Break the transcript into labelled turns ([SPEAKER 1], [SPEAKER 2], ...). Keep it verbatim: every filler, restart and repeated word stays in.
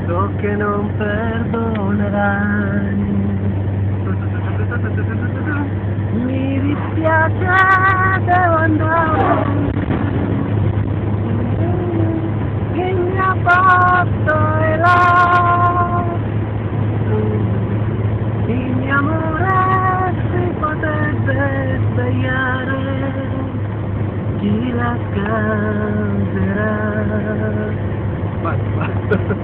[SPEAKER 1] So che non perdonerai. Mi dispiace, devo andare. Il mio posto è là. Il mio amore si potrebbe svegliare. Chi la causerà? Basta, basta.